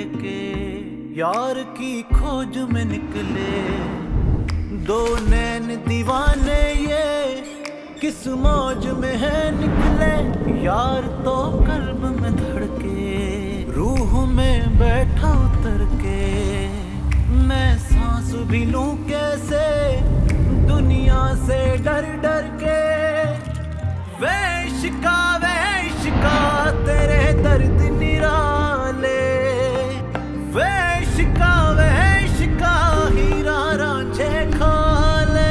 लेके यार की खोज में निकले। दो नैन दीवाने ये किस मौज में है निकले। यार तो कल्ब में धड़के रूह में बैठा उतर के। मैं सांस भी लूं कैसे दुनिया से डर डर के। वे इश्का तेरे दर्द निराले। वे इश्का हीरा रांझे खाले।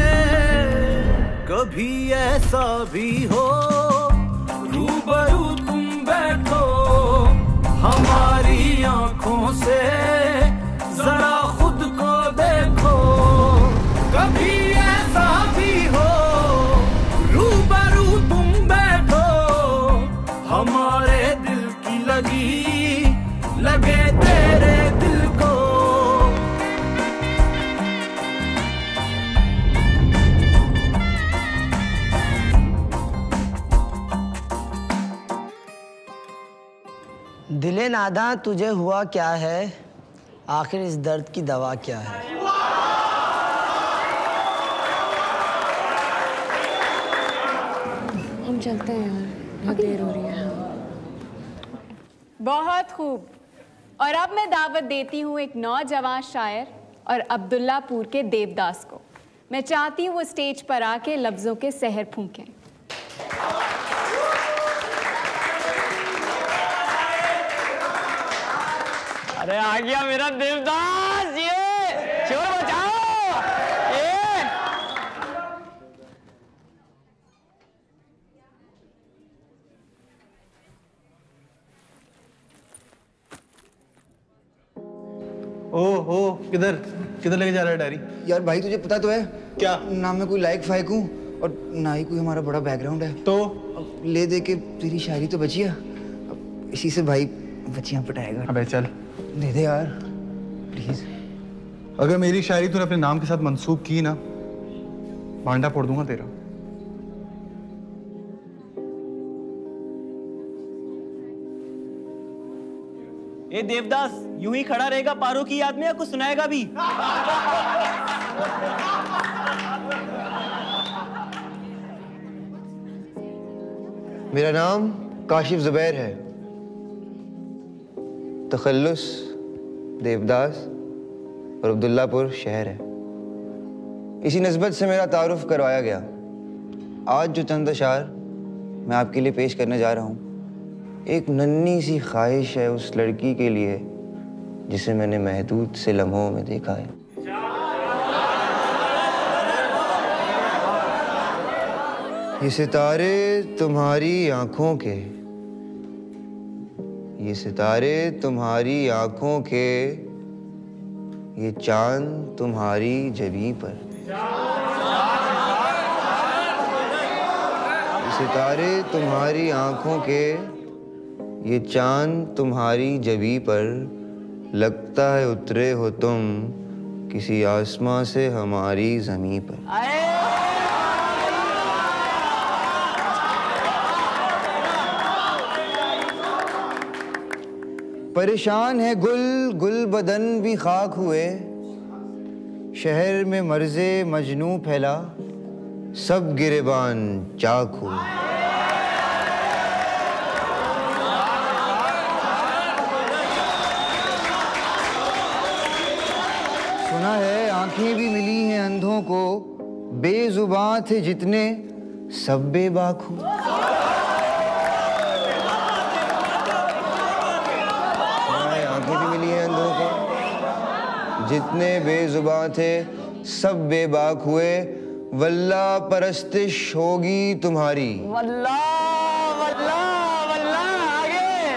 कभी ऐसा भी हो रूबरू तुम बैठो हमारी आंखों से जरा खुद को देखो। कभी ऐसा भी हो रूबरू तुम बैठो हमारे दिल की लगे तेरे दिल को। दिले नादा तुझे हुआ क्या है, आखिर इस दर्द की दवा क्या है। हम चलते हैं यार, बहुत देर हो रही है। बहुत खूब। और अब मैं दावत देती हूँ एक नौजवान शायर और अब्दुल्लापुर के देवदास को। मैं चाहती हूँ वो स्टेज पर आके लफ्जों के सहर फूंकें। अरे आ गया मेरा देवदास, ये शोर बचाओ। ये ओ किधर किधर लेके जा रहा है डायरी? यार भाई तुझे पता तो है क्या? ना मैं कोई लाइक फाइक हूँ और ना ही कोई हमारा बड़ा बैकग्राउंड है। तो अब ले दे के तेरी शायरी तो बची है, अब इसी से भाई बच्चियां पटाएगा। अबे चल दे दे यार प्लीज। अगर मेरी शायरी तूने अपने नाम के साथ मंसूब की ना, भांडा फोड़ दूंगा तेरा। ए देवदास यूं ही खड़ा रहेगा पारो की याद में या कुछ सुनाएगा भी? मेरा नाम काशिफ जुबैर है, तखल्लुस देवदास और अब्दुल्लापुर शहर है। इसी निस्बत से मेरा तारुफ करवाया गया। आज जो चंद अशार मैं आपके लिए पेश करने जा रहा हूँ, एक नन्ही सी ख्वाहिश है उस लड़की के लिए जिसे मैंने महदूद से लम्हों में देखा है। ये सितारे तुम्हारी आंखों के, ये सितारे तुम्हारी आंखों के, ये चांद तुम्हारी जबीं पर। ये सितारे तुम्हारी आंखों के, ये चांद तुम्हारी जबीं पर। लगता है उतरे हो तुम किसी आसमां से हमारी ज़मीं पर। परेशान है गुल बदन भी खाक हुए, शहर में मर्ज़े मजनू फैला, सब गिरेबान चाक हुए। सुना है आंखें भी मिली हैं अंधों को, बेजुबां थे जितने सब बेबाक हुए। आंखें भी मिली हैं अंधों को, जितने बेजुबां थे सब बेबाक हुए। वल्लाह परस्तिश होगी तुम्हारी। वल्लाह वल्लाह वल्लाह आगे।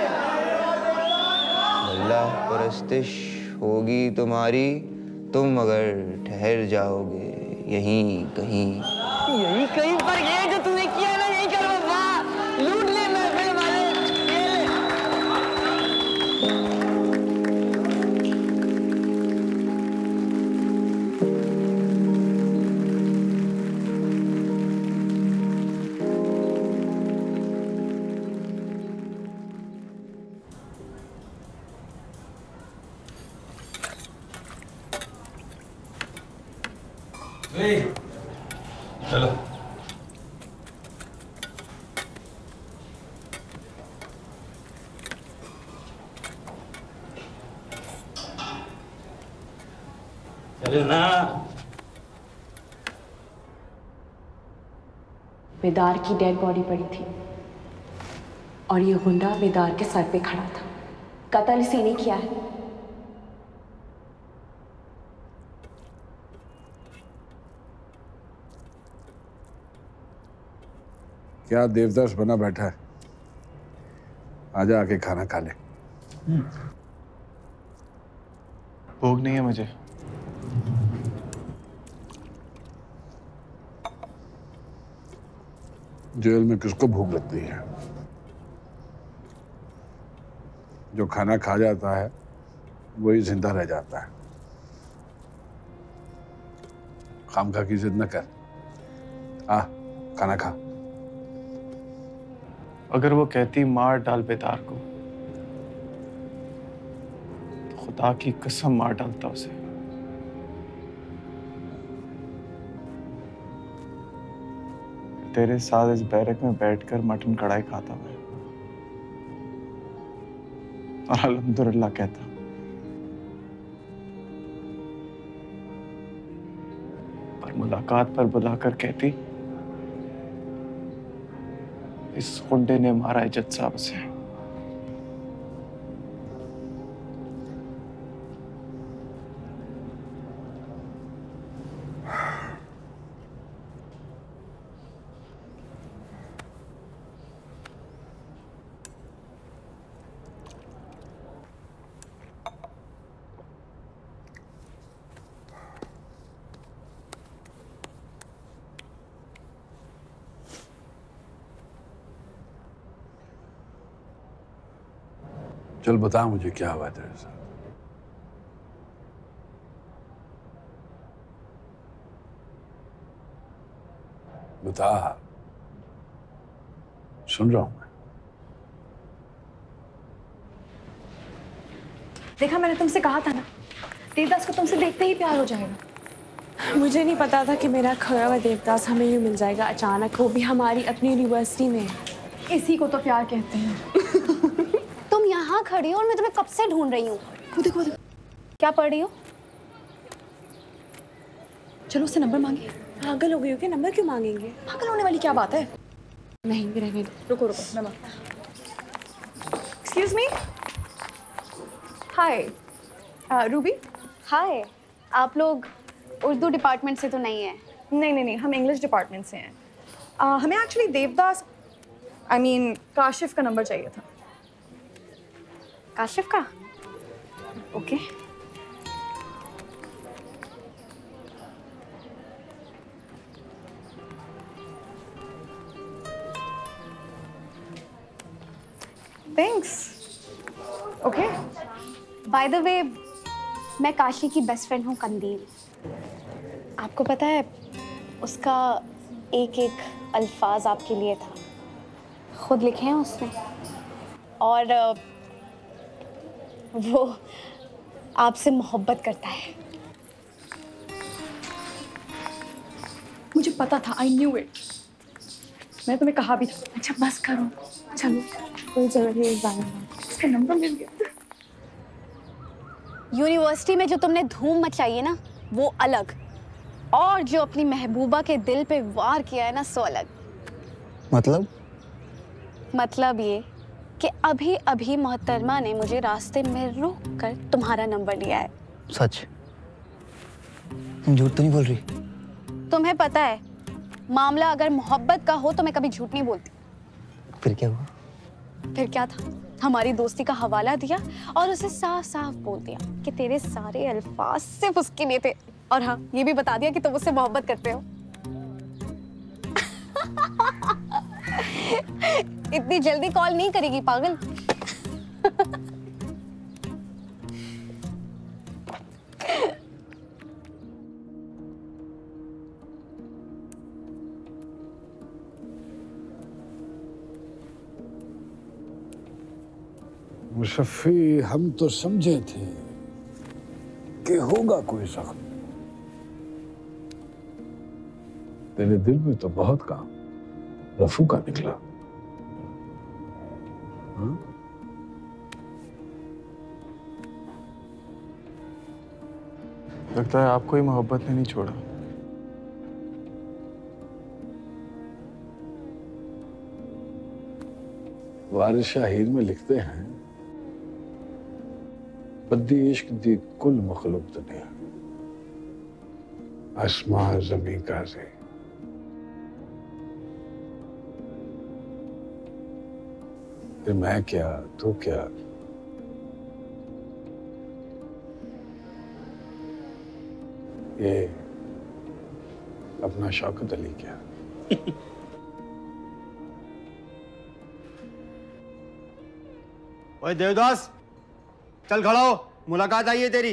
वल्लाह परस्तिश होगी तुम्हारी, तुम मगर ठहर जाओगे यहीं कहीं। यही कहीं पर ये जो तूने किया ना, यही कर बाबा, लूट ले महफिल वाले। चले ना। बेदार की डेड बॉडी पड़ी थी और ये गुंडा बेदार के सर पे खड़ा था। कत्ल इसी ने किया है। क्या देवदास बना बैठा है? आजा आके खाना खा ले। भूख नहीं है मुझे। जेल में किसको भूख लगती है? जो खाना खा जाता है वही जिंदा रह जाता है। खामखा की जिद न कर। आ, खाना खा। अगर वो कहती मार डाल बेदार को, तो खुदा की कसम मार डालता उसे। तेरे साथ इस बैरक में बैठकर मटन कढ़ाई खाता मैं और अल्हम्दुलिल्लाह कहता। पर मुलाकात पर बुलाकर कहती इस गुंडे ने मारा है जज साहब से। चल बता मुझे क्या हुआ तेरे साथ। बता, सुन रहा हूं मैं। देखा, मैंने तुमसे कहा था ना, देवदास को तुमसे देखते ही प्यार हो जाएगा। मुझे नहीं पता था कि मेरा खोया हुआ देवदास हमें यूं मिल जाएगा अचानक, वो भी हमारी अपनी यूनिवर्सिटी में। इसी को तो प्यार कहते हैं। तुम यहाँ खड़ी हो और मैं तुम्हें कब से ढूंढ रही हूँ। देखो क्या पढ़ रही हो? चलो उससे नंबर मांगे। पागल हो गई हो क्या? नंबर क्यों मांगेंगे? पागल होने वाली क्या बात है? नहीं भी रहने दो। रुको मैं एक्सक्यूज मी। हाय रूबी। हाय, आप लोग उर्दू डिपार्टमेंट से तो नहीं है? नहीं, हम इंग्लिश डिपार्टमेंट से हैं। हमें एक्चुअली देवदास काशिफ का नंबर चाहिए था। काशिफ का? Okay. Thanks. Okay. By the way, मैं काशी की बेस्ट फ्रेंड हूँ कंदील। आपको पता है, उसका एक एक अल्फाज आपके लिए था, खुद लिखे हैं उसने। और वो आपसे मोहब्बत करता है। मुझे पता था, आई न्यू इट। मैंने तुम्हें कहा भी था। अच्छा बस करो, चलो, कोई जरूरत नहीं जाने का। इसका नंबर मिल गया। यूनिवर्सिटी में जो तुमने धूम मचाई है ना, वो अलग, और जो अपनी महबूबा के दिल पे वार किया है ना, सो अलग। मतलब ये कि अभी अभी मोहतरमा ने मुझे रास्ते में रोक कर तुम्हारा नंबर लिया है। सच? तुम झूठ तो नहीं बोल रही? तुम्हें पता है, मामला अगर मोहब्बत का हो तो मैं कभी झूठ नहीं बोलती। फिर क्या हुआ? फिर क्या था, हमारी दोस्ती का हवाला दिया और उसे साफ साफ बोल दिया कि तेरे सारे अल्फाज सिर्फ उसके लिए थे। और हाँ, ये भी बता दिया कि तुम उससे मोहब्बत करते हो। इतनी जल्दी कॉल नहीं करेगी पागल। मुशफ़ी, हम तो समझे थे कि होगा कोई जख्म। तेरे दिल में तो बहुत काम रफू का निकला। लगता है आपको ही मोहब्बत ने नहीं छोड़ा। वारिस शाहीर में लिखते हैं, बद्दी इश्क दी कुल मखलूक दुनिया, आसमां ज़मीं काज़े। फिर मैं क्या, तू क्या, ये अपना शौकत अली क्या। ओए देवदास, चल खड़ा हो, मुलाकात आई है तेरी।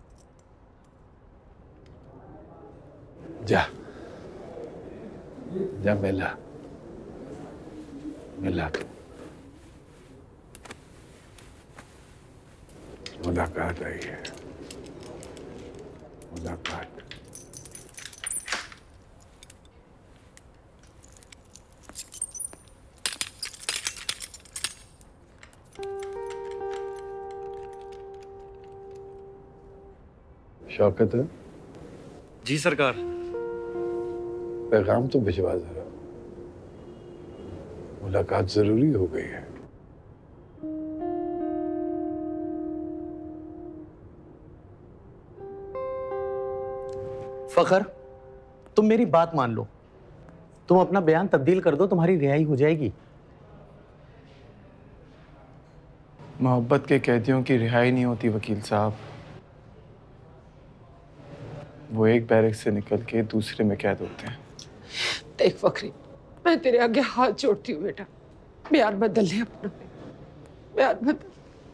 जा जा, मिला मिला, मुलाकात आई है, मुलाकात। शौकत है? जी सरकार। पैगाम तो भिजवा जरा, मुलाकात जरूरी हो गई है। फखर, तुम मेरी बात मान लो, तुम अपना बयान तब्दील कर दो, तुम्हारी रिहाई हो जाएगी। मोहब्बत के कैदियों की रिहाई नहीं होती वकील साहब, वो एक बैरक से निकल के दूसरे में कैद होते हैं। देख फखरी, मैं तेरे आगे हाथ जोड़ती हूँ बेटा, बयान बदल ले अपना, बयान बदल।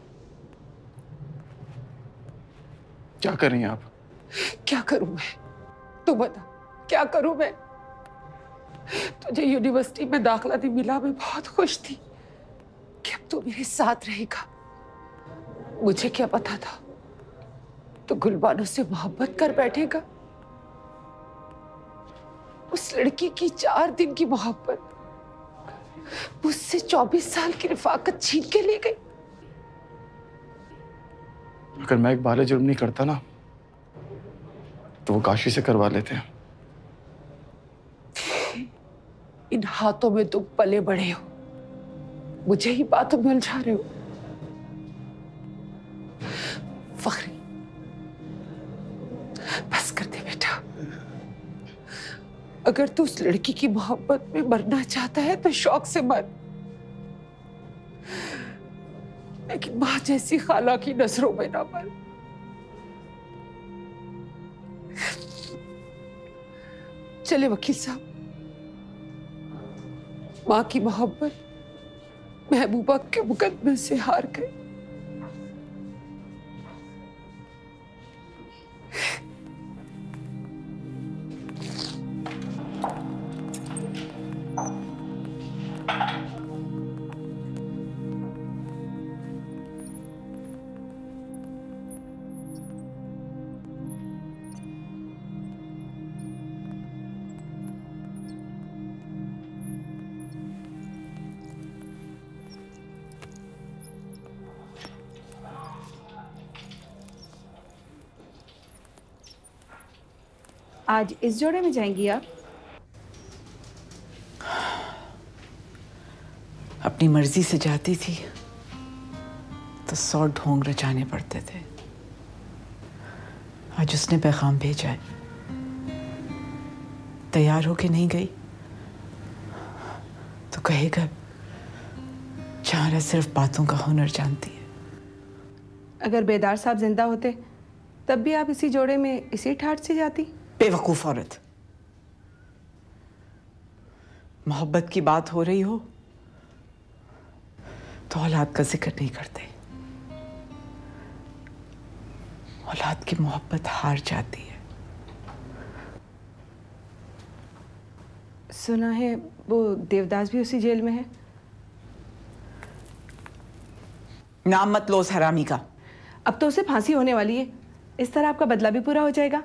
क्या कर रही हैं आप? क्या करूं मैं, तू बता, क्या करूं मैं? तुझे यूनिवर्सिटी में दाखिला नहीं मिला, मैं बहुत खुश थी कि अब तू मेरे साथ रहेगा। मुझे क्या पता था तो गुलबानो से मोहब्बत कर बैठेगा। उस लड़की की 4 दिन की मोहब्बत मुझसे 24 साल की रफाकत छीन के ले गई। अगर मैं एक बाले जुर्म नहीं करता ना तो वो काशी से करवा लेते हैं। इन हाथों में तुम पले बड़े हो, मुझे ही बातों में उलझा रहे हो। फखरी, बस कर दे बेटा, अगर तू उस लड़की की मोहब्बत में मरना चाहता है तो शौक से मर, लेकिन मां जैसी खाला की नजरों में ना मर। चले वकील साहब, मां की मोहब्बत महबूबा के मुकदमे से हार गई। आज इस जोड़े में जाएंगी आप? अपनी मर्जी से जाती थी तो 100 ढोंग रचाने पड़ते थे। आज उसने पैगाम भेजा है, तैयार होके नहीं गई तो कहेगा चारा सिर्फ बातों का हुनर जानती है। अगर बेदार साहब जिंदा होते तब भी आप इसी जोड़े में इसी ठाठ से जाती? बेवकूफ औरत, मोहब्बत की बात हो रही हो तो औलाद का जिक्र नहीं करते। औलाद की मोहब्बत हार जाती है। सुना है वो देवदास भी उसी जेल में है। नाम मत लो उस हरामी का। अब तो उसे फांसी होने वाली है, इस तरह आपका बदला भी पूरा हो जाएगा।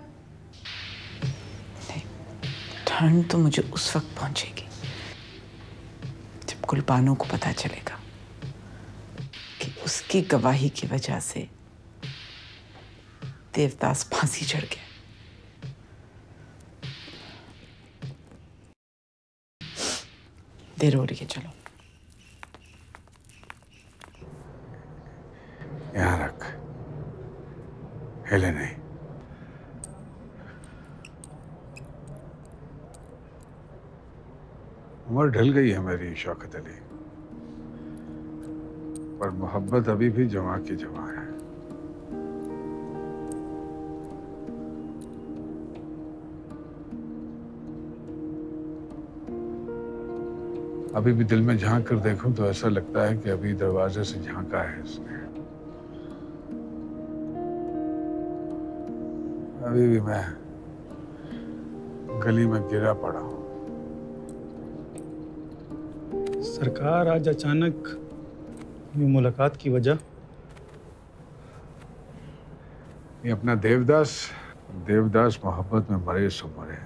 ठंड तो मुझे उस वक्त पहुंचेगी जब गुलबानो को पता चलेगा कि उसकी गवाही की वजह से देवदास फांसी चढ़ गया। देर हो रही है, चलो। यहाँ रख, हिले नहीं। उम्र ढल गई है मेरी शौकत अली, पर मोहब्बत अभी भी जवां की जवां है। अभी भी दिल में झांक कर देखूं तो ऐसा लगता है कि अभी दरवाजे से झांका है इसने। अभी भी मैं गली में गिरा पड़ा हूं। सरकार, आज अचानक ये मुलाकात की वजह? ये अपना देवदास मोहब्बत में मरे सो मरे,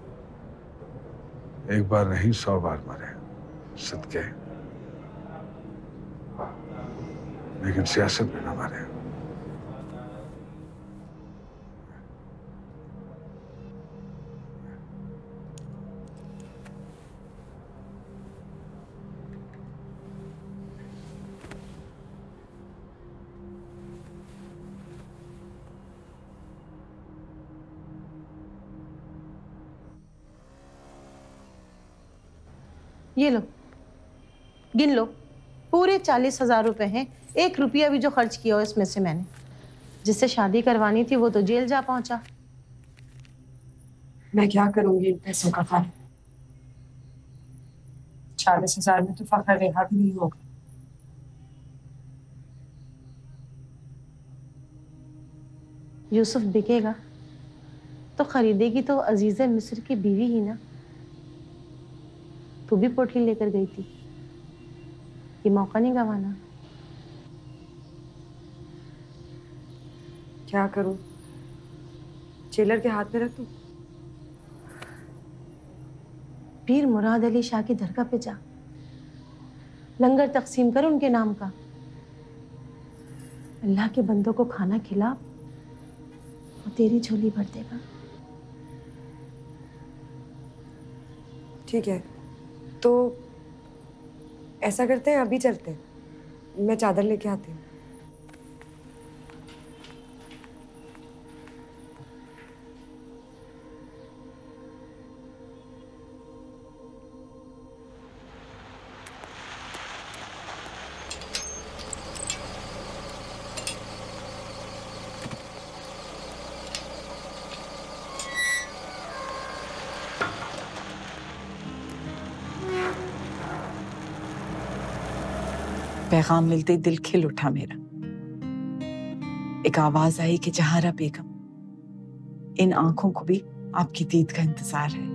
एक बार नहीं 100 बार मरे सदके, लेकिन सियासत में न मरे। ये लो, गिन लो, पूरे 40,000 रुपए हैं। 1 रुपया भी जो खर्च किया हो इसमें से मैंने। जिससे शादी करवानी थी वो तो जेल जा पहुंचा। मैं क्या करूंगी इन पैसों का खाना? 40,000 में तो फखर रेहा भी नहीं होगा। यूसुफ बिकेगा तो खरीदेगी तो अजीज़ा मिस्र की बीवी ही ना। तू भी पोटली लेकर गई थी, ये मौका नहीं गंवाना। क्या करूं? जेलर के हाथ में रख दूं? पीर मुराद अली शाह की दरगाह पे जा, लंगर तकसीम कर उनके नाम का। अल्लाह के बंदों को खाना खिला, वो तेरी झोली भर देगा। ठीक है, तो ऐसा करते हैं, अभी चलते हैं। मैं चादर लेके आती हूँ। पैगाम मिलते ही दिल खिल उठा मेरा। एक आवाज आई कि जहारा बेगम, इन आंखों को भी आपकी दीद का इंतजार है।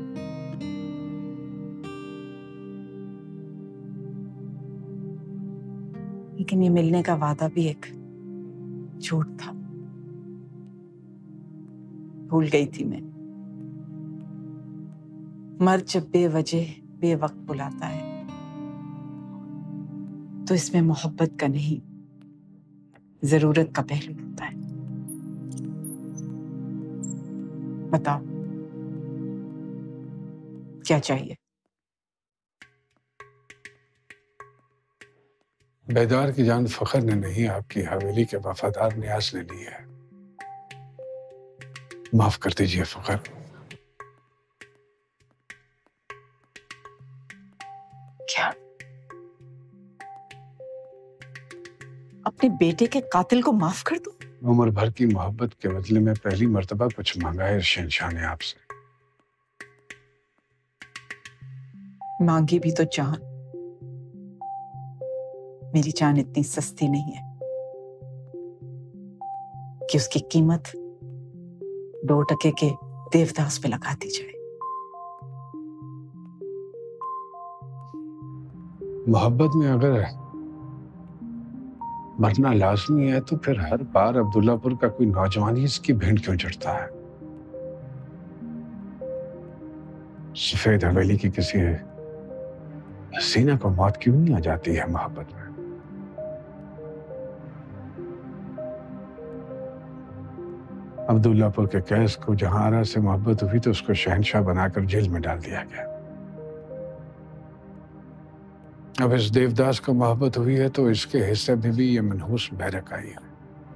लेकिन ये मिलने का वादा भी एक झूठ था। भूल गई थी मैं। मर्द जब बेवजह बेवक्त बुलाता है तो इसमें मोहब्बत का नहीं, जरूरत का पहलू होता है। बताओ क्या चाहिए? बेदार की जान फखर ने नहीं, आपकी हवेली के वफादार नियाज ने ली है। माफ कर दीजिए फखर। क्या अपने बेटे के कातिल को माफ कर दो? उम्र भर की मोहब्बत के बदले में पहली मर्तबा कुछ मांगा है शहंशाह ने आपसे। मांगी भी तो जान। मेरी जान इतनी सस्ती नहीं है कि उसकी कीमत 2 टके के देवदास पे लगा दी जाए। मोहब्बत में अगर मरना लाजमी है तो फिर हर बार अब्दुल्लापुर का कोई नौजवान ही इसकी भेंट क्यों चढ़ता है? सफेद हवेली की किसी हसीना को मौत क्यों नहीं आ जाती है मोहब्बत में? अब्दुल्लापुर के कैस को जहां आरा से मोहब्बत हुई तो उसको शहंशाह बनाकर जेल में डाल दिया गया। अब इस देवदास को मोहब्बत हुई है तो इसके हिस्से में भी ये मनहूस बैरक आई है।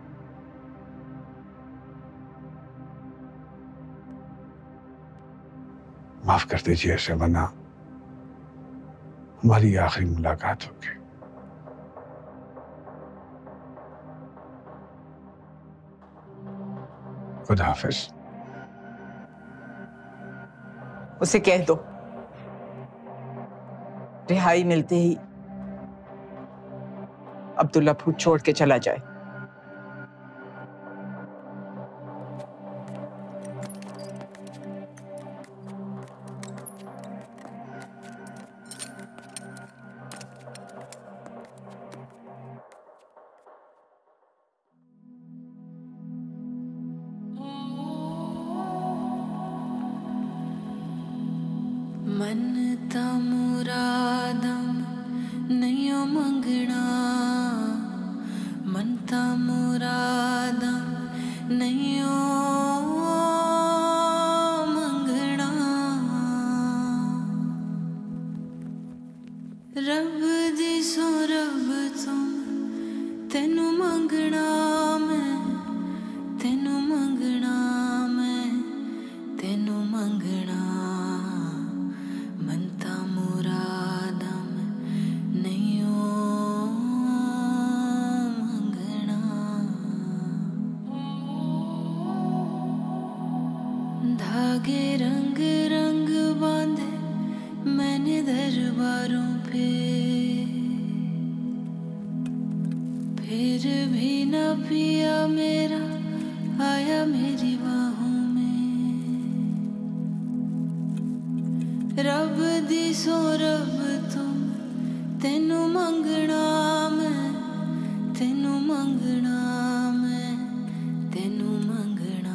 माफ कर दीजिए इसे, वरना हमारी आखिरी मुलाकात होगी। खुदा हाफिज। उसे कह दो रिहाई मिलते ही अब्दुल्लापुर छोड़ के चला जाए। मनता मुरादम नहीं मंगना, मनता मुरादम नहीं मंगना। रब दी सो रब तुम तेनू मंगना, मैं तेनू मंगना, मैं तेनू मंगना। मनता मुरादम नहीं मंगना। धागे रंग रंग बांधे मैंने दरबारों पे, फिर भी ना पिया मेरा आया मेरी बाहों में। रब दी सो रब तुम तेनू मंगना, मैं तेनू मंगना, मैं तेनू मंगना।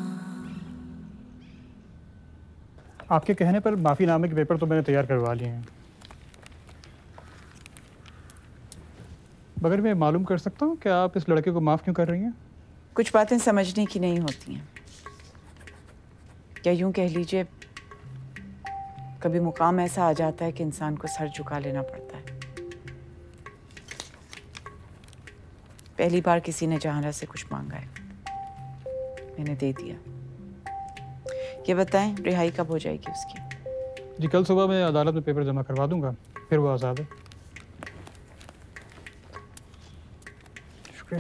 आपके कहने पर माफ़ीनामे के पेपर तो मैंने तैयार करवा लिए हैं, मगर मैं मालूम कर सकता हूँ कि आप इस लड़के को माफ़ क्यों कर रही हैं? कुछ बातें समझने की नहीं होती हैं, या यूं कह लीजिए कभी मुकाम ऐसा आ जाता है कि इंसान को सर झुका लेना पड़ता है। पहली बार किसी ने जहांरा से कुछ मांगा है, मैंने दे दिया। ये बताएं रिहाई कब हो जाएगी उसकी? जी कल सुबह मैं अदालत में पेपर जमा करवा दूंगा, फिर वो आज़ाद है। शुक्रिया।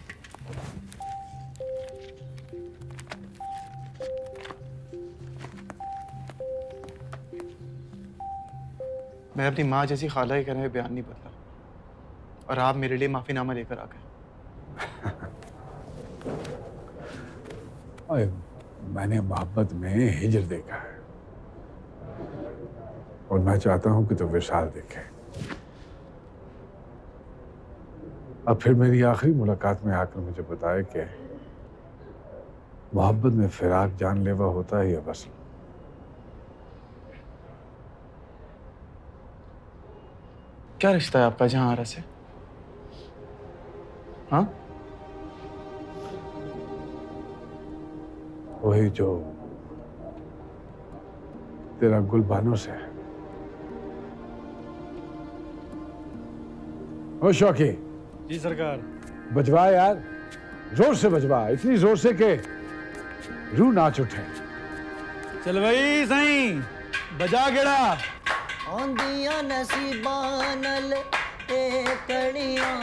मैं अपनी माँ जैसी खाला के कहने में बयान नहीं बदला, और आप मेरे लिए माफीनामा लेकर आ गए। मैंने मोहब्बत में हिजर देखा है, और मैं चाहता हूं कि तो विशाल देखे। अब फिर मेरी आखिरी मुलाकात में आकर मुझे बताए कि मोहब्बत में फिराक जानलेवा होता है या वसल। क्या रिश्ता है आपका जहांरा से? हाँ, वही जो तेरा गुलबानों से है। ओ शौकी। जी सरकार। बजवा यार, जोर से बजवा, इतनी जोर से के रूह नाच उठे। चल भाई सही बजा गेड़ा। आंदियां नसीबां नल ए कड़ियां,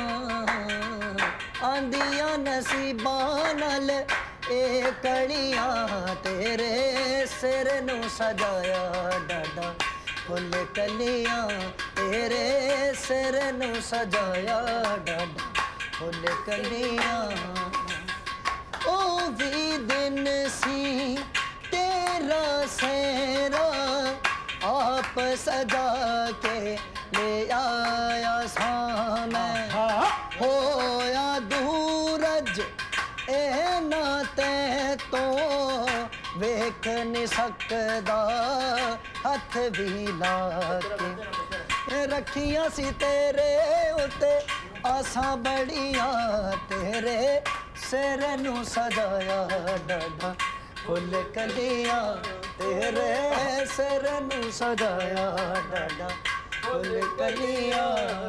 आंदियां नसीबां नल ए कड़ियां, तेरे सिर नू सजाया डाडा फुल कलियां, तेरे सिर नू सजाया डाडा फुल कलियां। ओ भी दिन सी तेरा सेरा आप सजा के ले आया सामने, होया दूरज ए नाते तो वेख नहीं सकदा हथ भी ला के, रखियां सी तेरे उते आसां बड़ियां, तेरे सिर नू सजाया डाडा फुल कलियां, तेरे सिर नू सजाया डाडा फुल कलियां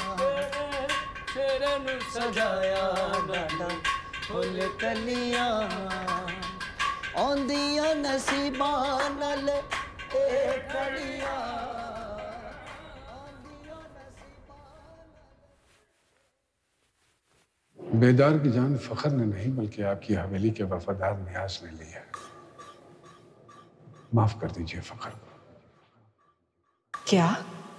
तेरे नू सजाया डाडा फुल कलियां आंदियां नसीबां नाल ए कलियां। बेदार की जान फखर ने नहीं बल्कि आपकी हवेली के वफादार नियाज ने ली है। माफ कर दीजिए फखर को। क्या?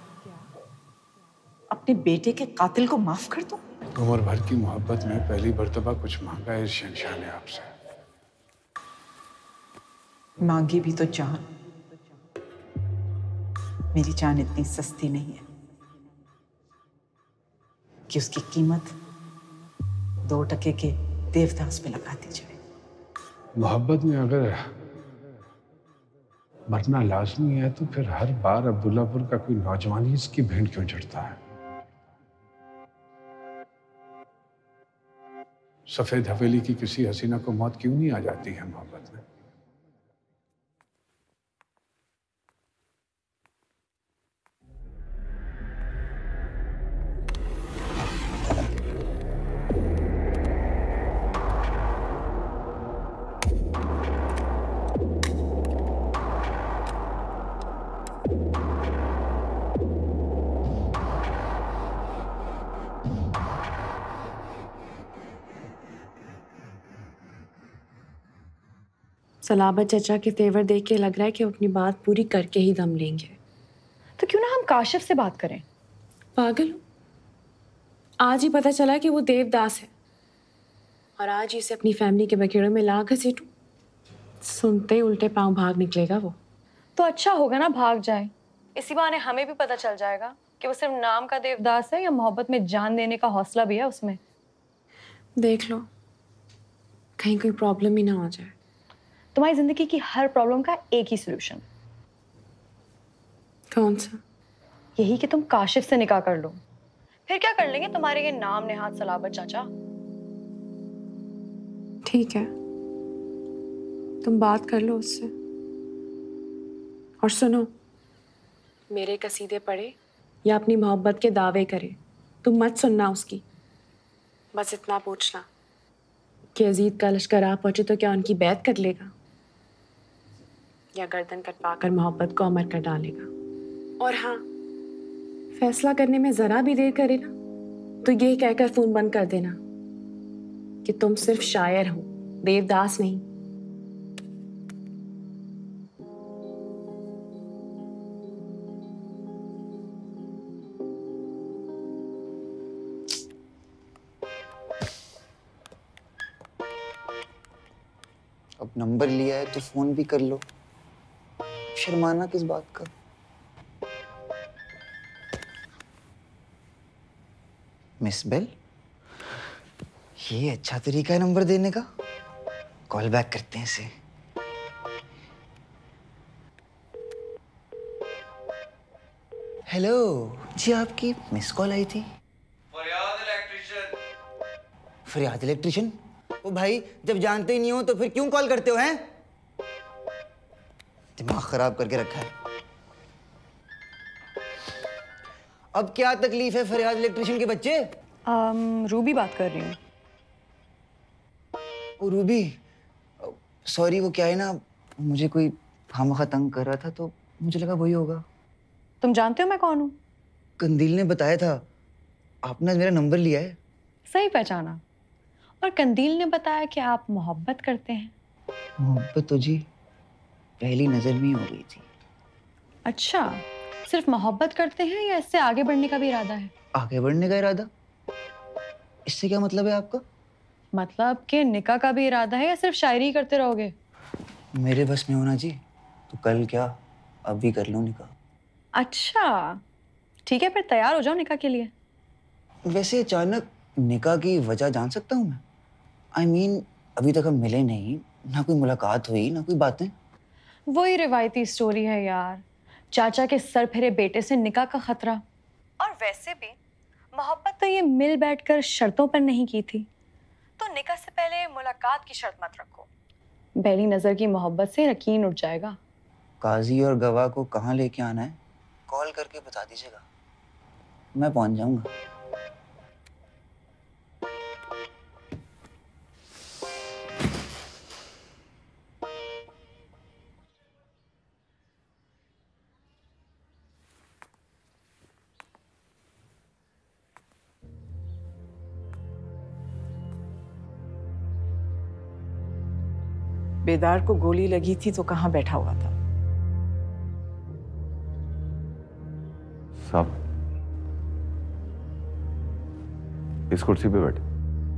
अपने बेटे के कातिल को माफ कर दो? उम्र भर की मोहब्बत में पहली मर्तबा कुछ मांगा है शहंशाह ने आपसे। मांगी भी तो जान। मेरी जान इतनी सस्ती नहीं है कि उसकी कीमत 2 टके के देवदास पे लगा दी जाए। मोहब्बत में अगर मरना लाजमी है तो फिर हर बार अब्दुल्लापुर का कोई नौजवान ही इसकी भेंट क्यों चढ़ता है? सफेद हवेली की किसी हसीना को मौत क्यों नहीं आ जाती है मोहब्बत में? सलाबत चचा के तेवर देख के लग रहा है कि वो अपनी बात पूरी करके ही दम लेंगे। तो क्यों ना हम काशिफ से बात करें? पागल हो? आज ही पता चला कि वो देवदास है और आज ही इसे अपनी फैमिली के बखेड़ों में ला घसीटूं। सुनते ही उल्टे पांव भाग निकलेगा वो। तो अच्छा होगा ना भाग जाए, इसी बहाने हमें भी पता चल जाएगा कि वो सिर्फ नाम का देवदास है या मोहब्बत में जान देने का हौसला भी है उसमें। देख लो कहीं कोई प्रॉब्लम ही ना हो जाए। तुम्हारी जिंदगी की हर प्रॉब्लम का एक ही सलूशन। कौन सा? यही कि तुम काशिफ से निकाह कर लो, फिर क्या कर लेंगे तुम्हारे ये नाम नेहात सलाबत चाचा। ठीक है, तुम बात कर लो उससे। और सुनो, मेरे कसीदे पढ़े या अपनी मोहब्बत के दावे करे, तुम मत सुनना उसकी। बस इतना पूछना कि अजीज का लश्कर आ पहुंचे तो क्या उनकी बैत कर लेगा या गर्दन कटवाकर मोहब्बत को अमर कर डालेगा। और हाँ, फैसला करने में जरा भी देर करे ना तो ये कहकर फोन बंद कर देना कि तुम सिर्फ शायर हो, देवदास नहीं। अब नंबर लिया है तो फोन भी कर लो, शर्माना किस बात का। मिस बेल, ये अच्छा तरीका है नंबर देने का। कॉल बैक करते हैं इसे। हेलो जी, आपकी मिस कॉल आई थी। फरियाद इलेक्ट्रिशियन? ओ भाई, जब जानते ही नहीं हो तो फिर क्यों कॉल करते हो हैं? दिमाग खराब करके रखा है। अब क्या तकलीफ है फरियाद इलेक्ट्रिशियन के बच्चे? रूबी बात कर रही हूँ। ओ रूबी, सॉरी, वो क्या है ना, मुझे कोई खामखा तंग कर रहा था तो मुझे लगा वही होगा। तुम जानते हो मैं कौन हूँ? कंदील ने बताया था, आपने मेरा नंबर लिया है। सही पहचाना। और कंदील ने बताया कि आप मोहब्बत करते हैं। मोहब्बत तो जी पहली नजर में ही हो गई थी। अच्छा, सिर्फ मोहब्बत करते हैं या इससे आगे बढ़ने का भी इरादा है? आगे बढ़ने का इरादा? इससे क्या मतलब है आपका? मतलब कि निकाह का भी इरादा है या सिर्फ शायरी करते रहोगे? मेरे बस में होना जी, तो कल क्या अभी कर लो निकाह। अच्छा ठीक है, फिर तैयार हो जाओ निकाह के लिए। वैसे अचानक निकाह की वजह जान सकता हूँ मैं? I mean, अभी तक हम मिले नहीं, ना कोई मुलाकात हुई, ना कोई बातें। वही रिवायती स्टोरी है यार, चाचा के सर फेरे बेटे से निकाह का खतरा। और वैसे भी मोहब्बत तो ये मिल बैठकर शर्तों पर नहीं की थी, तो निकाह से पहले मुलाकात की शर्त मत रखो। पहली नजर की मोहब्बत से यकीन उठ जाएगा। काजी और गवाह को कहाँ लेके आना है कॉल करके बता दीजिएगा। मैं पहुंच जाऊंगा। बेदार को गोली लगी थी तो कहाँ बैठा हुआ था? साहब, इस कुर्सी पे बैठे।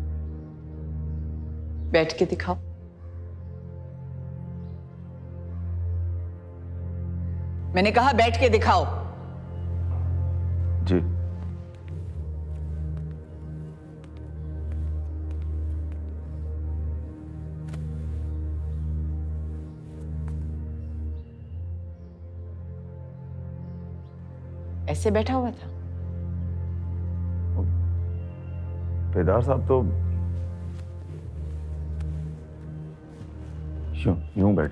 बैठ के दिखाओ। मैंने कहा बैठ के दिखाओ। जी। ऐसे बैठा हुआ था? बेदार साहब तो यूं बैठे।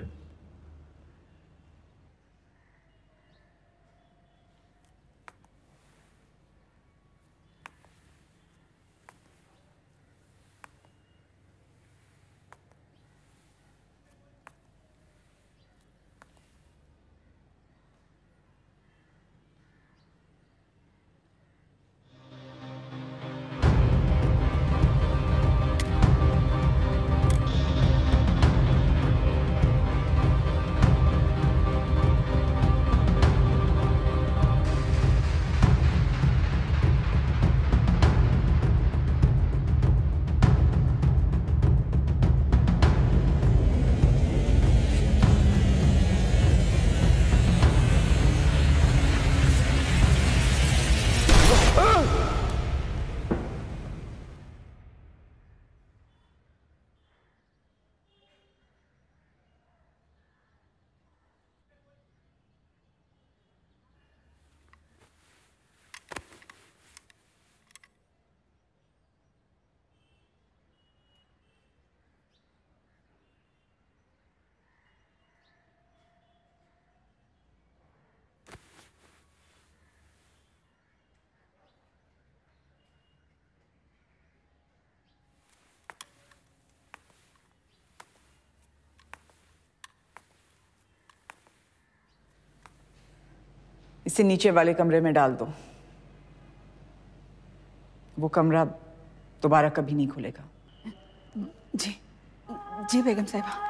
इसे नीचे वाले कमरे में डाल दो। वो कमरा दोबारा कभी नहीं खुलेगा। जी जी बेगम साहिबा।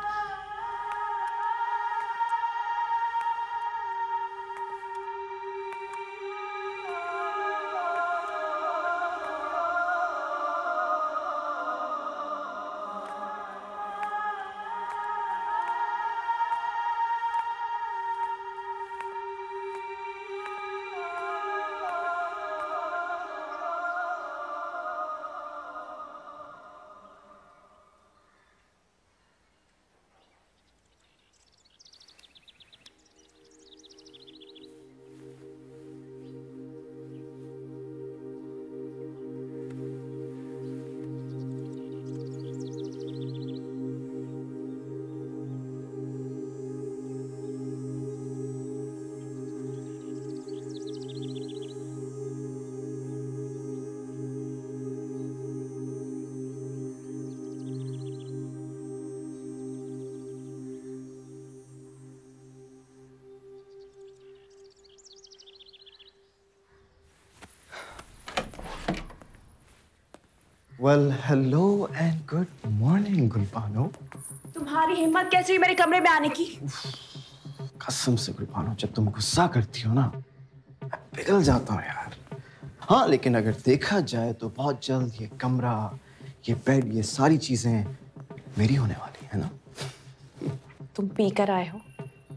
Well, hello and good morning, Gulbano. तुम्हारी हिम्मत कैसे हुई मेरे कमरे में आने की? कसम से गुलबानो, जब तुम गुस्सा करती हो ना, मैं पिघल जाता हूँ यार। हाँ, लेकिन अगर देखा जाए तो बहुत जल्द ये कमरा, ये बेड, ये सारी चीजें मेरी होने वाली है ना। तुम पी कर आए हो?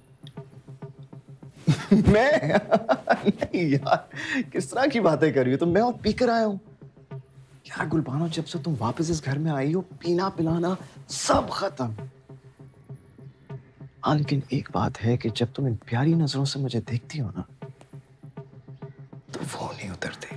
मैं? नहीं यार, किस तरह की बातें कर रही हो तुम? मैं और पी कर आया हूँ यार। गुलबानो, जब से तुम वापस इस घर में आई हो, पीना पिलाना सब खत्म। हाँ, लेकिन एक बात है कि जब तुम इन प्यारी नजरों से मुझे देखती हो ना, तो वो नहीं उतरते।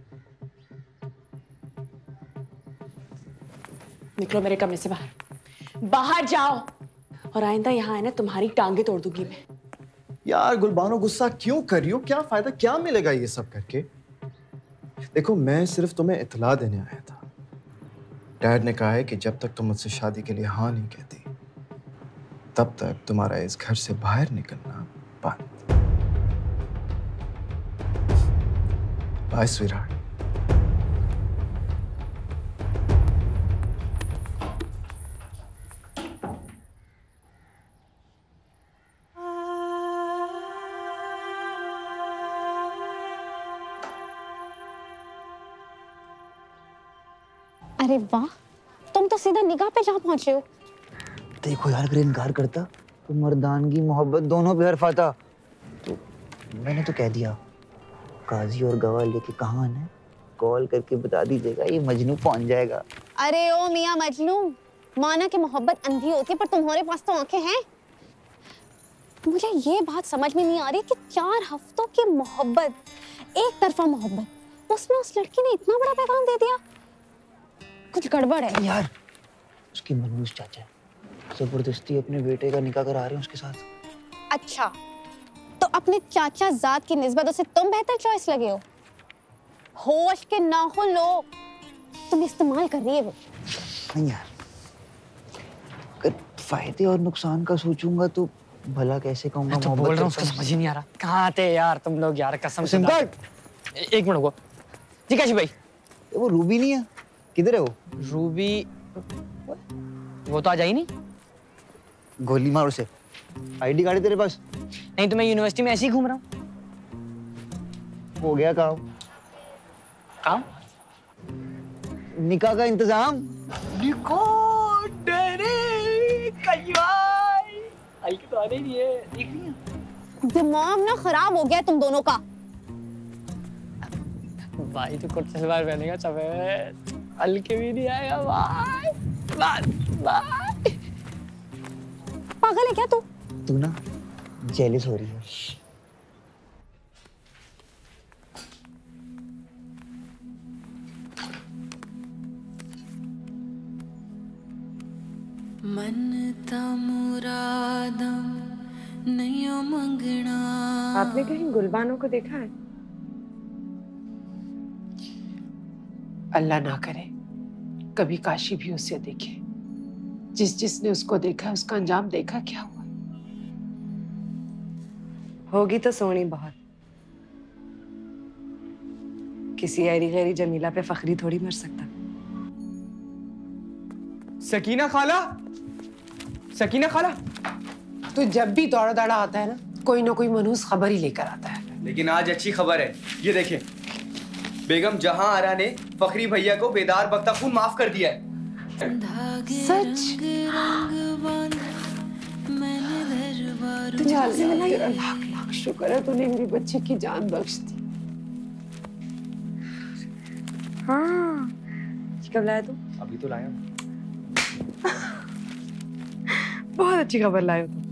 निकलो मेरे कमरे से बाहर। बाहर जाओ, और आइंदा यहाँ आए ना तुम्हारी टांगे तोड़ दूंगी मैं। यार गुलबानो, गुस्सा क्यों कर रही हो? क्या फायदा, क्या मिलेगा ये सब करके? देखो, मैं सिर्फ तुम्हें इत्तला देने आया था। डैड ने कहा है कि जब तक तुम मुझसे शादी के लिए हाँ नहीं कहती, तब तक तुम्हारा इस घर से बाहर निकलना बंद। Bye sweetheart. अरे वाह, तुम तो सीधा निगाह पे जहाँ पहुंचे हो। देखो यार, अगर इनकार करता तो मर्दानगी मोहब्बत दोनों पे हर्फ आता। तो मैंने तो कह दिया, काजी और गवाह लेके कहाँ आना है कॉल करके बता दीजिएगा, ये मजनू पहुंच जाएगा। अरे ओ मियाँ मजनू, माना कि मोहब्बत अंधी होती है, पर तुम्हारे पास तो आंखें हैं। मुझे ये बात समझ में नहीं आ रही कि 4 हफ्तों की मोहब्बत, एक तरफा मोहब्बत, उसमें उस लड़की ने इतना बड़ा पैगाम दे दिया। कुछ गड़बड़ है यार। उसकी मनहूस चाचा जबरदस्ती अपने बेटे का निकाह करा रहे हैं उसके साथ। अच्छा, तो अपने चाचा जात की निस्बत उसे तुम बेहतर चॉइस लगे हो? होश के नाखून लो, तुम इस्तेमाल कर रही है वो। नहीं यार, अगर फायदे और नुकसान का सोचूंगा तो भला कैसे कहूंगा। मैं तो बोल रहा हूँ, उसको समझ ही नहीं आ रहा। कहाँ आते हैं यार तुम लोग यार, कसम से। एक मिनट को जी काशी भाई, वो रूबी नहीं है? किधर है वो? रूबी वो तो आ जाई नहीं। गोली मार उसे। आईडी कार्ड है तेरे पास? नहीं तो मैं यूनिवर्सिटी में ऐसे ही घूम रहा हूँ। हो गया काम? काम? निकाह का इंतजाम। निकाह डरे कईवाई आई तो आ नहीं है, देख रही है। दिमाग ना खराब हो गया तुम दोनों का। भाई तो कुर्ता सलवार पहनेगा सफेद, हल्के भी नहीं आएगा भाई। बाय। पागल है क्या तू? तू ना जेलस हो रही है। मन ता मुरादम नहीं मंगना। आपने कहीं गुलबानो को देखा है? अल्लाह ना करे कभी काशी भी उसे देखे। जिसने उसको देखा है उसका अंजाम देखा क्या हुआ। होगी तो सोनी बहुत। किसी ऐरी गैरी जमीला पे फखरी थोड़ी मर सकता। सकीना खाला, सकीना खाला। तो जब भी दौड़ा दौड़ा आता है ना, कोई ना कोई मनहूस खबर ही लेकर आता है। लेकिन आज अच्छी खबर है, ये देखें। बेगम जहां आरा ने फखरी भैया को बेदार बख्ता खून माफ कर दिया है। सच? तेरा लाख लाख शुक्र है, तूने मेरी बच्चे की जान बख्श दी। हाँ, कब लाया तू? अभी तो लाया। बहुत अच्छी खबर लाए हो तुम।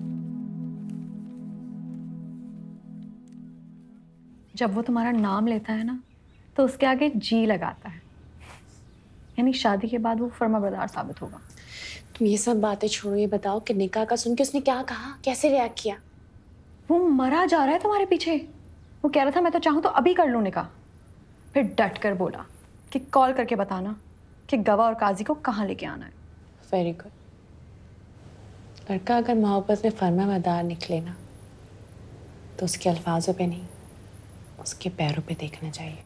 जब वो तुम्हारा नाम लेता है ना, तो उसके आगे जी लगाता है, यानी शादी के बाद वो फर्माबरदार साबित होगा। तुम ये सब बातें छोड़ो, ये बताओ कि निकाह का सुन के उसने क्या कहा, कैसे रिएक्ट किया? वो मरा जा रहा है तुम्हारे पीछे। वो कह रहा था मैं तो चाहूँ तो अभी कर लूँ निकाह। फिर डट कर बोला कि कॉल करके बताना कि गवाह और काजी को कहाँ लेके आना है। Very good. लड़का अगर मोहब्बत में फर्माबरदार निकले ना, तो उसके अल्फाजों पे नहीं, उसके पैरों पे देखना चाहिए।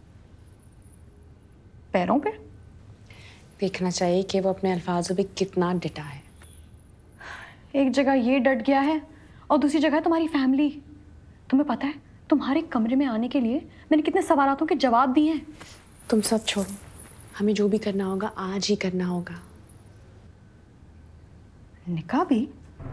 पैरों पे देखना चाहिए कि वो अपने अल्फाजों पे कितना डटा है। एक जगह ये डट गया है और दूसरी जगह तुम्हारी फैमिली। तुम्हें पता है तुम्हारे कमरे में आने के लिए मैंने कितने सवालों के जवाब दिए हैं। तुम सब छोड़ो, हमें जो भी करना होगा आज ही करना होगा। निकाह भी?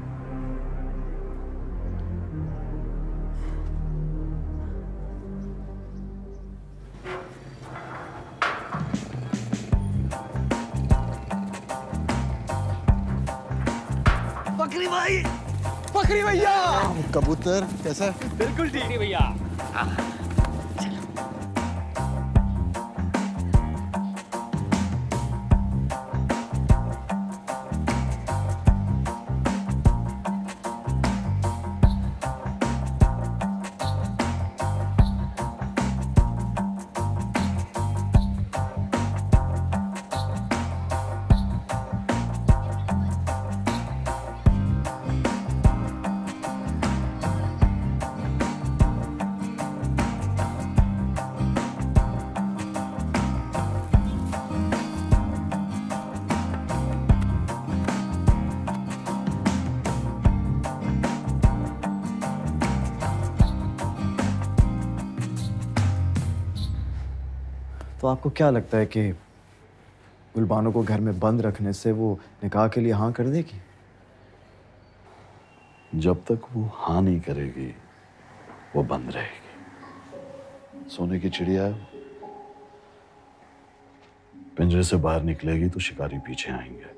फखरी भाई, फखरी भैया। कबूतर कैसा है? बिल्कुल ठीक है भैया। तो आपको क्या लगता है कि गुलबानो को घर में बंद रखने से वो निकाह के लिए हाँ कर देगी? जब तक वो हाँ नहीं करेगी वो बंद रहेगी। सोने की चिड़िया है, पिंजरे से बाहर निकलेगी तो शिकारी पीछे आएंगे,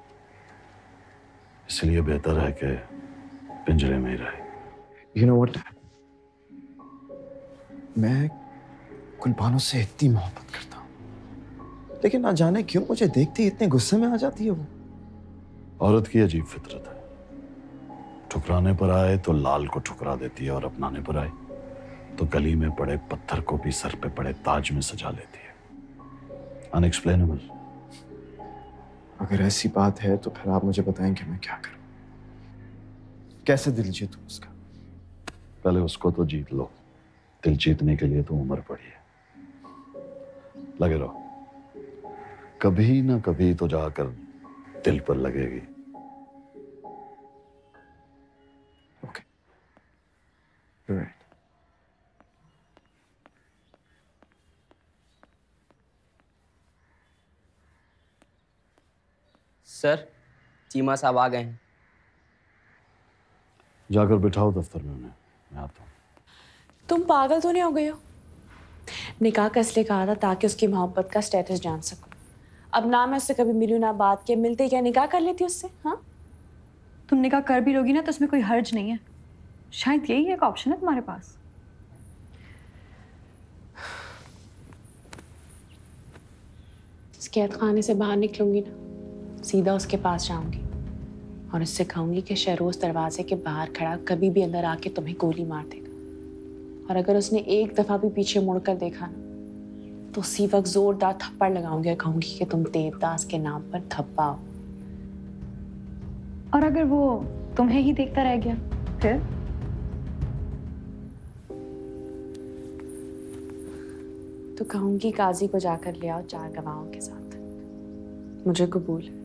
इसलिए बेहतर है कि पिंजरे में ही रहे। You know what? मैं गुलबानो से इतनी मोहब्बत करता हूँ, लेकिन ना जाने क्यों मुझे देखते ही इतने गुस्से में आ जाती है वो। औरत की अजीब फितरत है, ठुकराने पर आए तो लाल को ठुकरा देती है और अपनाने पर आए तो गली में पड़े पत्थर को भी सर पे पड़े ताज में सजा लेती है। अनएक्सप्लेनेबल। अगर ऐसी बात है तो फिर आप मुझे बताएं कि मैं क्या करूं, कैसे दिल जीतूं उसका? पहले उसको तो जीत लो, दिल जीतने के लिए तो उम्र पड़ी है। लगे रहो, कभी ना कभी तो जाकर दिल पर लगेगी। Right. सर, चीमा साहब आ गए हैं। जाकर बिठाओ दफ्तर में उन्हें, मैं आता हूँ। तुम पागल तो नहीं हो गए हो? निकाह का इसलिए कहा था ताकि उसकी मोहब्बत का स्टेटस जान सकूं। अब ना मैं उससे कभी मिलूं ना बात के, मिलते क्या निकाह कर लेती उससे? हाँ, तुम निकाह कर भी लोगी ना तो उसमें कोई हर्ज नहीं है। शायद यही एक ऑप्शन है तुम्हारे पास। इस कैद खाने से बाहर निकलूंगी ना, सीधा उसके पास जाऊंगी और उससे कहूंगी कि शहरोज दरवाजे के बाहर खड़ा कभी भी अंदर आके तुम्हें गोली मार देगा, और अगर उसने एक दफा भी पीछे मुड़कर देखा ना तो उसी वक्त जोरदार थप्पड़ लगाऊंगी और कहूंगी कि तुम देवदास के नाम पर धब्बा हो। और अगर वो तुम्हें ही देखता रह गया फिर? तो कहूंगी काजी को जाकर ले आओ 4 गवाहों के साथ। मुझे कबूल है।